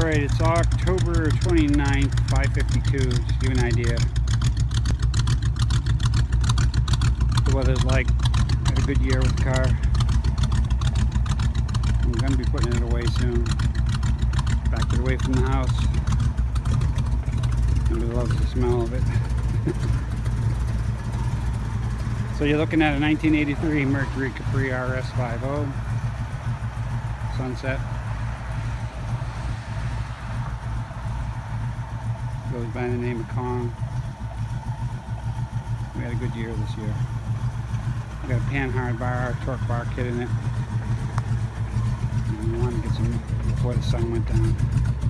Alright, it's October 29th, 5:52, just to give you an idea. The weather's like. Had a good year with the car. I'm going to be putting it away soon. Back it away from the house. Nobody loves the smell of it. So you're looking at a 1983 Mercury Capri RS50 Sunset. Goes by the name of Kong. We had a good year this year. We got a pan-hard bar, torque bar kit in it. And we wanted to get some before the sun went down.